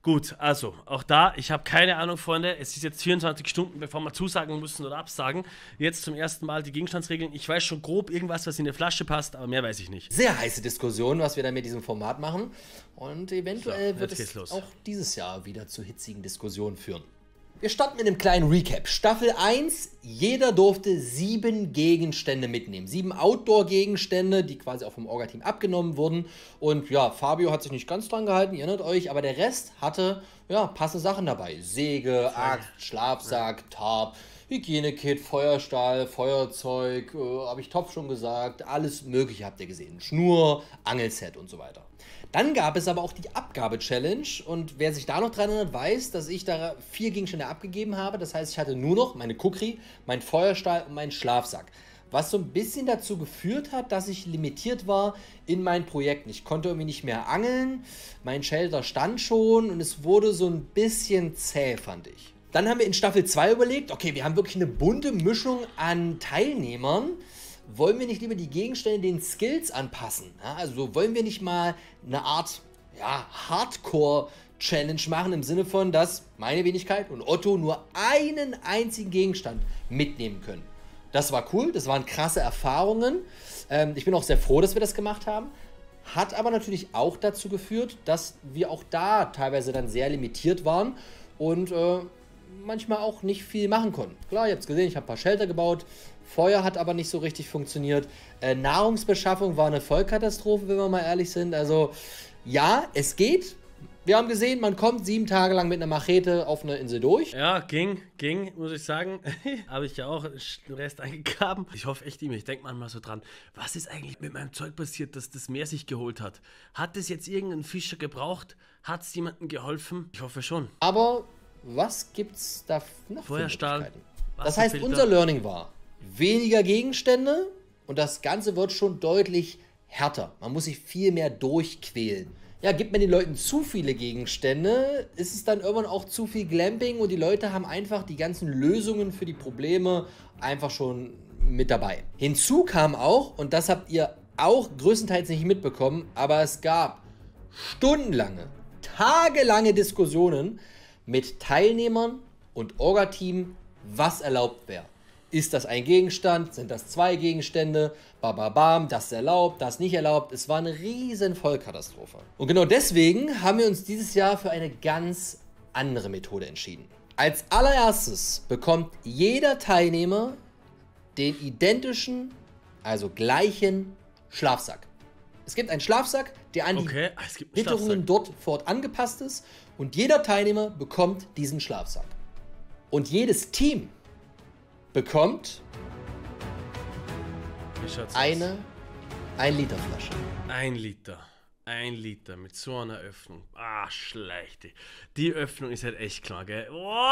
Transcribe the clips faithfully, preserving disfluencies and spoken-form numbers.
Gut, also, auch da, ich habe keine Ahnung, Freunde. Es ist jetzt vierundzwanzig Stunden, bevor wir zusagen müssen oder absagen. Jetzt zum ersten Mal die Gegenstandsregeln. Ich weiß schon grob irgendwas, was in eine Flasche passt, aber mehr weiß ich nicht. Sehr heiße Diskussion, was wir da mit diesem Format machen. Und eventuell So, wird jetzt es geht's los. auch dieses Jahr wieder zu hitzigen Diskussionen führen. Wir starten mit einem kleinen Recap. Staffel eins, jeder durfte sieben Gegenstände mitnehmen. Sieben Outdoor-Gegenstände, die quasi auch vom Orga-Team abgenommen wurden. Und ja, Fabio hat sich nicht ganz dran gehalten, ihr erinnert euch, aber der Rest hatte ja passende Sachen dabei. Säge, Axt, Schlafsack, Tarp, Hygienekit, Feuerstahl, Feuerzeug, äh, habe ich Topf schon gesagt, alles mögliche habt ihr gesehen. Schnur, Angelset und so weiter. Dann gab es aber auch die Abgabe-Challenge und wer sich da noch dran erinnert, weiß, dass ich da vier Gegenstände abgegeben habe. Das heißt, ich hatte nur noch meine Kukri, mein Feuerstahl und meinen Schlafsack. Was so ein bisschen dazu geführt hat, dass ich limitiert war in meinen Projekten. Ich konnte irgendwie nicht mehr angeln, mein Shelter stand schon und es wurde so ein bisschen zäh, fand ich. Dann haben wir in Staffel zwei überlegt, okay, wir haben wirklich eine bunte Mischung an Teilnehmern. Wollen wir nicht lieber die Gegenstände den Skills anpassen? Ja, also wollen wir nicht mal eine Art ja, Hardcore-Challenge machen im Sinne von, dass meine Wenigkeit und Otto nur einen einzigen Gegenstand mitnehmen können. Das war cool, das waren krasse Erfahrungen. Ähm, ich bin auch sehr froh, dass wir das gemacht haben. Hat aber natürlich auch dazu geführt, dass wir auch da teilweise dann sehr limitiert waren und äh, manchmal auch nicht viel machen konnten. Klar, ihr habt es gesehen, ich habe ein paar Shelter gebaut. Feuer hat aber nicht so richtig funktioniert. Äh, Nahrungsbeschaffung war eine Vollkatastrophe, wenn wir mal ehrlich sind. Also ja, es geht. Wir haben gesehen, man kommt sieben Tage lang mit einer Machete auf eine Insel durch. Ja, ging, ging, muss ich sagen. Habe ich ja auch den Rest eingegraben. Ich hoffe echt immer, ich denke manchmal so dran, was ist eigentlich mit meinem Zeug passiert, dass das Meer sich geholt hat? Hat es jetzt irgendein Fischer gebraucht? Hat es jemandem geholfen? Ich hoffe schon. Aber was gibt's da noch für Feuerstahl, Möglichkeiten? Das heißt, Wasserfilter. unser Learning war, weniger Gegenstände und das Ganze wird schon deutlich härter. Man muss sich viel mehr durchquälen. Ja, gibt man den Leuten zu viele Gegenstände, ist es dann irgendwann auch zu viel Glamping und die Leute haben einfach die ganzen Lösungen für die Probleme einfach schon mit dabei. Hinzu kam auch, und das habt ihr auch größtenteils nicht mitbekommen, aber es gab stundenlange, tagelange Diskussionen mit Teilnehmern und Orga-Team, was erlaubt wäre. Ist das ein Gegenstand? Sind das zwei Gegenstände? Bababam, das ist erlaubt, das nicht erlaubt. Es war eine riesen Vollkatastrophe. Und genau deswegen haben wir uns dieses Jahr für eine ganz andere Methode entschieden. Als allererstes bekommt jeder Teilnehmer den identischen, also gleichen Schlafsack. Es gibt einen Schlafsack, der an Okay, die es gibt einen Witterungen Schlafsack. dort vor Ort angepasst ist und jeder Teilnehmer bekommt diesen Schlafsack. Und jedes Team bekommt Wie schaut's eine ein Liter Flasche. Ein Liter. Ein Liter mit so einer Öffnung. Ah, schlechte. Die Öffnung ist halt echt klar, gell?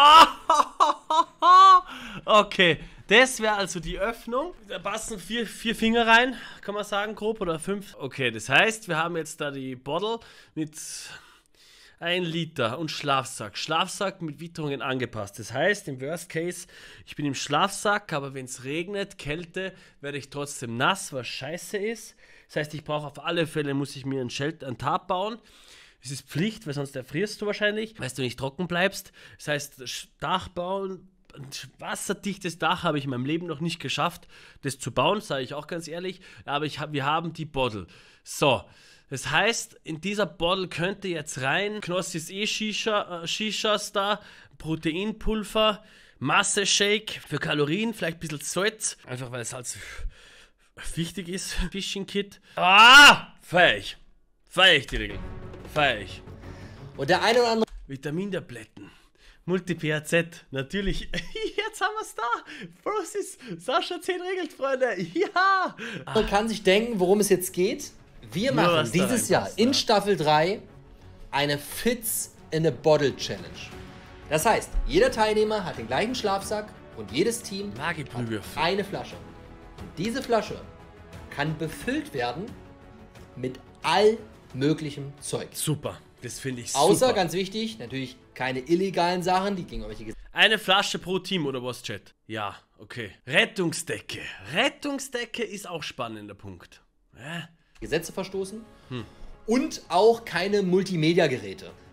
Okay, das wäre also die Öffnung. Da passen vier, vier Finger rein, kann man sagen, grob, oder fünf. Okay, das heißt, wir haben jetzt da die Bottle mit ein Liter und Schlafsack. Schlafsack mit Witterungen angepasst. Das heißt, im Worst Case, ich bin im Schlafsack, aber wenn es regnet, Kälte, werde ich trotzdem nass, was scheiße ist. Das heißt, ich brauche auf alle Fälle, muss ich mir ein Shelter, ein Tarp bauen. Das ist Pflicht, weil sonst erfrierst du wahrscheinlich, weil du nicht trocken bleibst. Das heißt, das Dach bauen, ein wasserdichtes Dach habe ich in meinem Leben noch nicht geschafft, das zu bauen, sage ich auch ganz ehrlich. Aber ich hab, wir haben die Bottle. So, das heißt, in dieser Bottle könnte jetzt rein Knossis E-Shisha, äh, Shishas da, Proteinpulver, Masse-Shake für Kalorien, vielleicht ein bisschen Salz, einfach weil es halt wichtig ist, Fishing Kit. Ah, feier ich. Feier ich die Regeln. Feier ich. Und der eine oder andere Vitamintabletten. Multi-P A Z, natürlich. Jetzt haben wir es da. Process, Sascha zehn regelt, Freunde. Ja. Man kann sich denken, worum es jetzt geht. Wir Nur machen was da dieses Jahr reinpasst, in ja. Staffel drei eine Fits in a Bottle Challenge. Das heißt, jeder Teilnehmer hat den gleichen Schlafsack und jedes Team hat Lagebrühwürfel. eine Flasche. Und diese Flasche kann befüllt werden mit all möglichem Zeug. Super. Das finde ich super. Außer, ganz wichtig, natürlich keine illegalen Sachen, die gegen irgendwelche Eine Flasche pro Team oder was, Chat? Ja, okay. Rettungsdecke. Rettungsdecke ist auch spannender Punkt. Hä? Gesetze verstoßen. Hm. Und auch keine Multimedia-Geräte.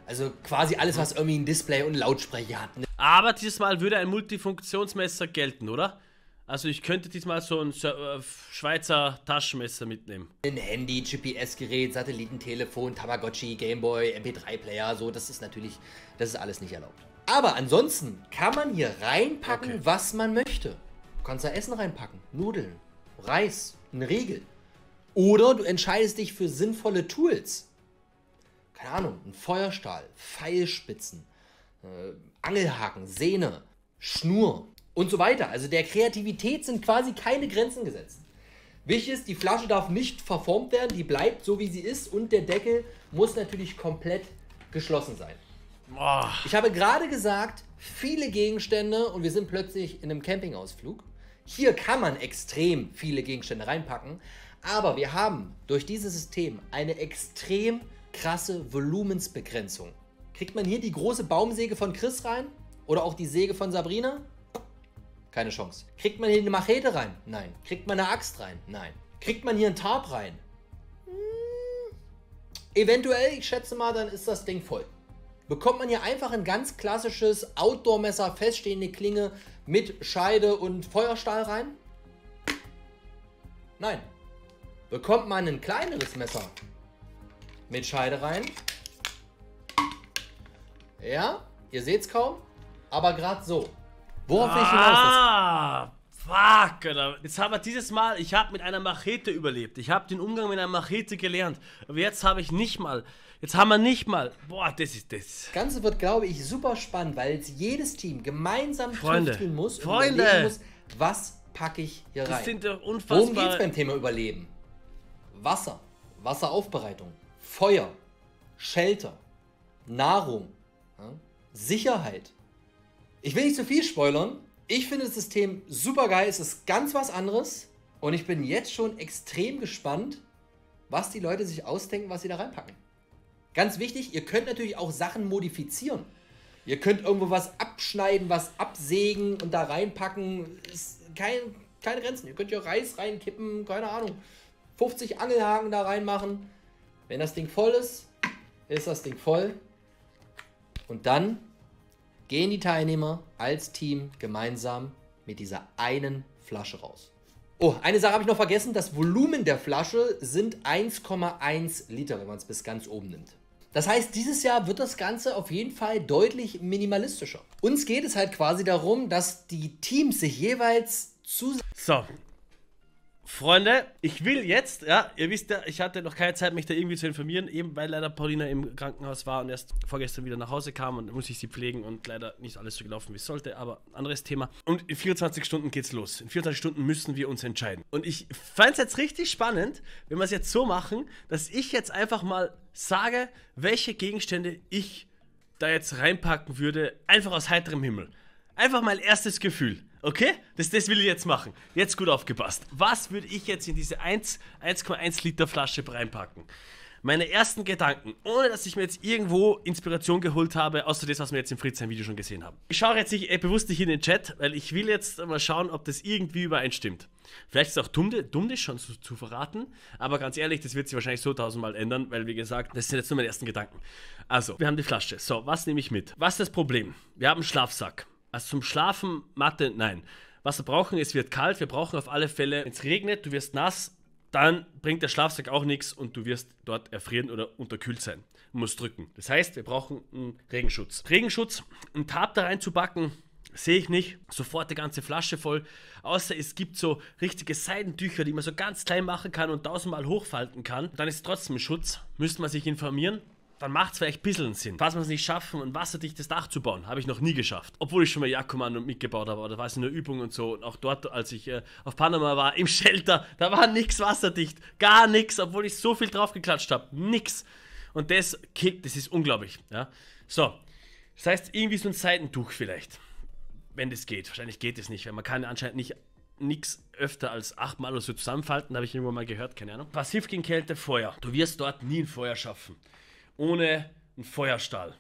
Also quasi alles, was irgendwie ein Display und Lautsprecher hat. Ne? Aber dieses Mal würde ein Multifunktionsmesser gelten, oder? Also ich könnte diesmal so ein äh, Schweizer Taschenmesser mitnehmen. Ein Handy, G P S-Gerät, Satellitentelefon, Tamagotchi, Gameboy, M P drei Player, so, das ist natürlich, das ist alles nicht erlaubt. Aber ansonsten kann man hier reinpacken, okay, was man möchte. Du kannst da Essen reinpacken, Nudeln, Reis, ein Riegel. Oder du entscheidest dich für sinnvolle Tools. Keine Ahnung, ein Feuerstahl, Pfeilspitzen, äh, Angelhaken, Sehne, Schnur und so weiter. Also der Kreativität sind quasi keine Grenzen gesetzt. Wichtig ist, die Flasche darf nicht verformt werden, die bleibt so wie sie ist und der Deckel muss natürlich komplett geschlossen sein. Oh. Ich habe gerade gesagt, viele Gegenstände und wir sind plötzlich in einem Campingausflug. Hier kann man extrem viele Gegenstände reinpacken, aber wir haben durch dieses System eine extrem krasse Volumensbegrenzung. Kriegt man hier die große Baumsäge von Chris rein? Oder auch die Säge von Sabrina? Keine Chance. Kriegt man hier eine Machete rein? Nein. Kriegt man eine Axt rein? Nein. Kriegt man hier einen Tarp rein? Hm. Eventuell, ich schätze mal, dann ist das Ding voll. Bekommt man hier einfach ein ganz klassisches Outdoor-Messer, feststehende Klinge mit Scheide und Feuerstahl rein? Nein. Bekommt man ein kleineres Messer mit Scheide rein? Ja, ihr seht es kaum, aber gerade so. Worauf will ich hinaus? Ah, fuck, Alter. Jetzt haben wir dieses Mal, ich habe mit einer Machete überlebt. Ich habe den Umgang mit einer Machete gelernt. Aber jetzt habe ich nicht mal, jetzt haben wir nicht mal, boah, das ist das. Das Ganze wird, glaube ich, super spannend, weil jetzt jedes Team gemeinsam Freunde, muss und Freunde. überlegen muss, was packe ich hier rein. Das sind doch unfassbare... Worum geht es beim Thema Überleben? Wasser, Wasseraufbereitung, Feuer, Shelter, Nahrung, ja, Sicherheit. Ich will nicht zu viel spoilern. Ich finde das System super geil. Es ist ganz was anderes. Und ich bin jetzt schon extrem gespannt, was die Leute sich ausdenken, was sie da reinpacken. Ganz wichtig, ihr könnt natürlich auch Sachen modifizieren. Ihr könnt irgendwo was abschneiden, was absägen und da reinpacken. Ist kein, keine Grenzen. Ihr könnt ja Reis reinkippen, keine Ahnung. fünfzig Angelhaken da reinmachen. Wenn das Ding voll ist, ist das Ding voll. Und dann gehen die Teilnehmer als Team gemeinsam mit dieser einen Flasche raus. Oh, eine Sache habe ich noch vergessen. Das Volumen der Flasche sind eins Komma eins Liter, wenn man es bis ganz oben nimmt. Das heißt, dieses Jahr wird das Ganze auf jeden Fall deutlich minimalistischer. Uns geht es halt quasi darum, dass die Teams sich jeweils zu... So. Freunde, ich will jetzt, ja, ihr wisst ja, ich hatte noch keine Zeit, mich da irgendwie zu informieren, eben weil leider Paulina im Krankenhaus war und erst vorgestern wieder nach Hause kam und muss ich sie pflegen und leider nicht alles so gelaufen, wie es sollte, aber anderes Thema. Und in vierundzwanzig Stunden geht's los. In vierundzwanzig Stunden müssen wir uns entscheiden. Und ich fand es jetzt richtig spannend, wenn wir es jetzt so machen, dass ich jetzt einfach mal sage, welche Gegenstände ich da jetzt reinpacken würde, einfach aus heiterem Himmel. Einfach mein erstes Gefühl. Okay? Das, das will ich jetzt machen. Jetzt gut aufgepasst. Was würde ich jetzt in diese eins Komma eins Liter Flasche reinpacken? Meine ersten Gedanken, ohne dass ich mir jetzt irgendwo Inspiration geholt habe, außer das, was wir jetzt im Fritz-Video schon gesehen haben. Ich schaue jetzt nicht, äh, bewusst nicht in den Chat, weil ich will jetzt mal schauen, ob das irgendwie übereinstimmt. Vielleicht ist es auch dumm, dumm das schon zu, zu verraten, aber ganz ehrlich, das wird sich wahrscheinlich so tausendmal ändern, weil wie gesagt, das sind jetzt nur meine ersten Gedanken. Also, wir haben die Flasche. So, was nehme ich mit? Was ist das Problem? Wir haben einen Schlafsack. Also zum Schlafen, Matte, nein. Was wir brauchen, es wird kalt, wir brauchen auf alle Fälle, wenn es regnet, du wirst nass, dann bringt der Schlafsack auch nichts und du wirst dort erfrieren oder unterkühlt sein. Du musst drücken. Das heißt, wir brauchen einen Regenschutz. Regenschutz, einen Tarp da reinzubacken, sehe ich nicht. Sofort die ganze Flasche voll. Außer es gibt so richtige Seidentücher, die man so ganz klein machen kann und tausendmal hochfalten kann. Dann ist es trotzdem ein Schutz. Müsste man sich informieren. Dann macht es vielleicht ein bisschen Sinn. Falls wir es nicht schaffen, ein wasserdichtes Dach zu bauen, habe ich noch nie geschafft. Obwohl ich schon mal Jagdkommando mitgebaut habe, aber da war es in der Übung und so. Und auch dort, als ich äh, auf Panama war, im Shelter, da war nichts wasserdicht. Gar nichts, obwohl ich so viel draufgeklatscht habe. Nix. Und das kickt, das ist unglaublich. Ja? So, das heißt irgendwie so ein Seitentuch vielleicht. Wenn das geht. Wahrscheinlich geht es nicht, weil man kann anscheinend nicht nichts öfter als achtmal oder so zusammenfalten, habe ich irgendwann mal gehört, keine Ahnung. Was hilft gegen Kälte? Feuer. Du wirst dort nie ein Feuer schaffen. Ohne einen Feuerstahl.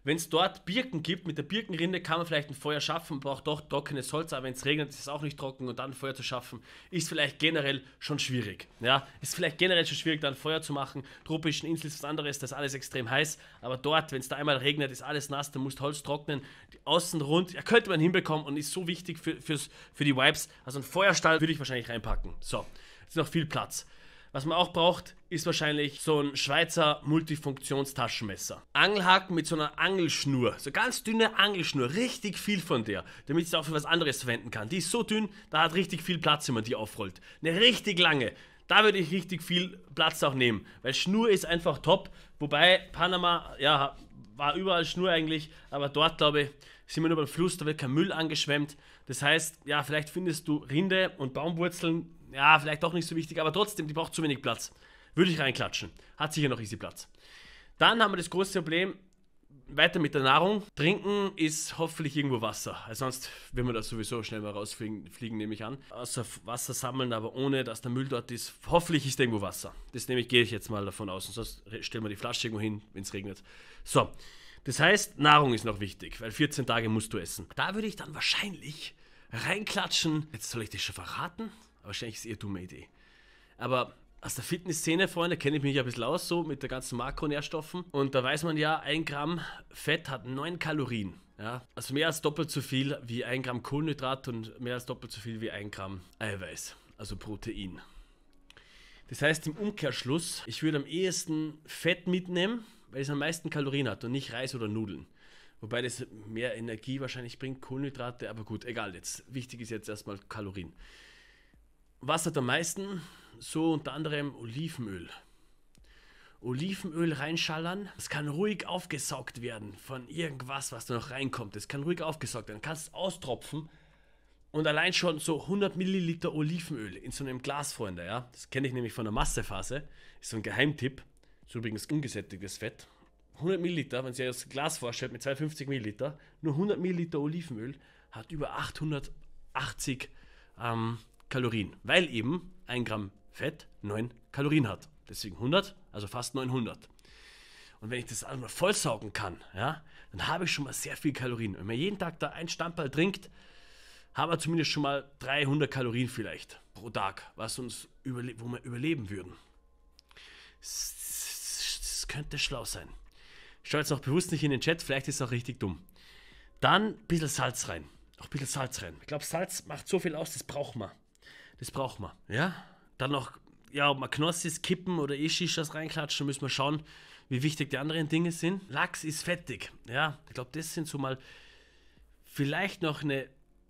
Wenn es dort Birken gibt, mit der Birkenrinde kann man vielleicht ein Feuer schaffen, braucht doch trockenes Holz, aber wenn es regnet, ist es auch nicht trocken und dann ein Feuer zu schaffen, ist vielleicht generell schon schwierig. Ja, ist vielleicht generell schon schwierig, dann Feuer zu machen. Tropischen Insel ist was anderes, das ist alles extrem heiß, aber dort, wenn es da einmal regnet, ist alles nass, dann musst du Holz trocknen, die außen rund, ja, könnte man hinbekommen und ist so wichtig für, fürs, für die Vibes. Also ein Feuerstall würde ich wahrscheinlich reinpacken. So, ist noch viel Platz. Was man auch braucht, ist wahrscheinlich so ein Schweizer Multifunktionstaschenmesser. Angelhaken mit so einer Angelschnur, so ganz dünne Angelschnur, richtig viel von der, damit ich es auch für was anderes verwenden kann. Die ist so dünn, da hat richtig viel Platz, wenn man die aufrollt. Eine richtig lange, da würde ich richtig viel Platz auch nehmen, weil Schnur ist einfach top. Wobei Panama, ja, war überall Schnur eigentlich, aber dort, glaube ich, sind wir nur beim Fluss, da wird kein Müll angeschwemmt. Das heißt, ja, vielleicht findest du Rinde und Baumwurzeln, ja, vielleicht doch nicht so wichtig, aber trotzdem, die braucht zu wenig Platz. Würde ich reinklatschen. Hat sicher noch easy Platz. Dann haben wir das große Problem, weiter mit der Nahrung. Trinken ist hoffentlich irgendwo Wasser. Also sonst werden wir da sowieso schnell mal rausfliegen, fliegen, nehme ich an. Außer Wasser sammeln, aber ohne, dass der Müll dort ist. Hoffentlich ist da irgendwo Wasser. Das nehme ich, gehe ich jetzt mal davon aus. Und sonst stellen wir die Flasche irgendwo hin, wenn es regnet. So, das heißt, Nahrung ist noch wichtig, weil vierzehn Tage musst du essen. Da würde ich dann wahrscheinlich reinklatschen. Jetzt soll ich das schon verraten? Wahrscheinlich ist es eher dumme Idee. Aber aus der Fitnessszene, Freunde, kenne ich mich ja ein bisschen aus, so mit den ganzen Makronährstoffen. Und da weiß man ja, ein Gramm Fett hat neun Kalorien. Ja? Also mehr als doppelt so viel wie ein Gramm Kohlenhydrat und mehr als doppelt so viel wie ein Gramm Eiweiß, also Protein. Das heißt im Umkehrschluss, ich würde am ehesten Fett mitnehmen, weil es am meisten Kalorien hat und nicht Reis oder Nudeln. Wobei das mehr Energie wahrscheinlich bringt, Kohlenhydrate, aber gut, egal jetzt. Wichtig ist jetzt erstmal Kalorien. Was hat am meisten? So unter anderem Olivenöl. Olivenöl reinschallern, das kann ruhig aufgesaugt werden von irgendwas, was da noch reinkommt. Das kann ruhig aufgesaugt werden. Du kannst es austropfen und allein schon so hundert Milliliter Olivenöl in so einem Glas, Freunde. Ja? Das kenne ich nämlich von der Massephase. Ist so ein Geheimtipp. Ist übrigens ungesättigtes Fett. hundert Milliliter, wenn ihr euch das Glas vorstellt mit zweihundertfünfzig Milliliter, nur hundert Milliliter Olivenöl hat über achthundertachtzig ähm, Kalorien, weil eben ein Gramm Fett neun Kalorien hat. Deswegen hundert, also fast neunhundert. Und wenn ich das einmal vollsaugen kann, ja, dann habe ich schon mal sehr viel Kalorien. Wenn man jeden Tag da ein Stamperl trinkt, haben wir zumindest schon mal dreihundert Kalorien vielleicht pro Tag, was uns überle- wo wir überleben würden. Das, das, das könnte schlau sein. Ich schaue jetzt noch bewusst nicht in den Chat, vielleicht ist es auch richtig dumm. Dann ein bisschen Salz rein. Auch ein bisschen Salz rein. Ich glaube, Salz macht so viel aus, das braucht man. Das braucht man, ja. Dann noch, ja, ob man Knossis, Kippen oder E-Shishas reinklatschen, müssen wir schauen, wie wichtig die anderen Dinge sind. Lachs ist fettig, ja. Ich glaube, das sind so mal vielleicht noch eine,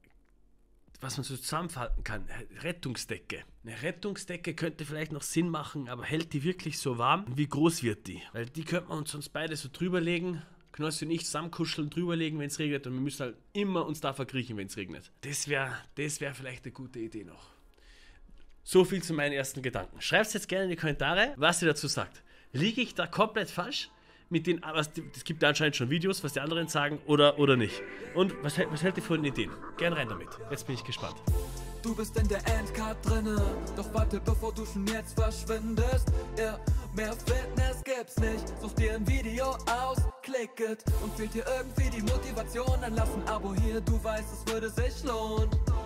was man so zusammenfalten kann, Rettungsdecke. Eine Rettungsdecke könnte vielleicht noch Sinn machen, aber hält die wirklich so warm? Wie groß wird die? Weil die könnte man uns sonst beide so drüberlegen. Knossi und ich zusammenkuscheln, drüberlegen, wenn es regnet, und wir müssen halt immer uns da verkriechen, wenn es regnet. Das wäre das wär vielleicht eine gute Idee noch. So viel zu meinen ersten Gedanken. Schreibt es jetzt gerne in die Kommentare, was ihr dazu sagt. Liege ich da komplett falsch? Mit den, es gibt da anscheinend schon Videos, was die anderen sagen, oder, oder nicht. Und was, was hält ihr von den Ideen? Gern rein damit. Jetzt bin ich gespannt. Du bist in der Endcard drinne, doch warte, bevor du schon jetzt verschwindest. Ja, mehr Fitness gibt's nicht, such dir ein Video aus, klick it. Und fehlt dir irgendwie die Motivation, dann lass ein Abo hier, du weißt, es würde sich lohnen.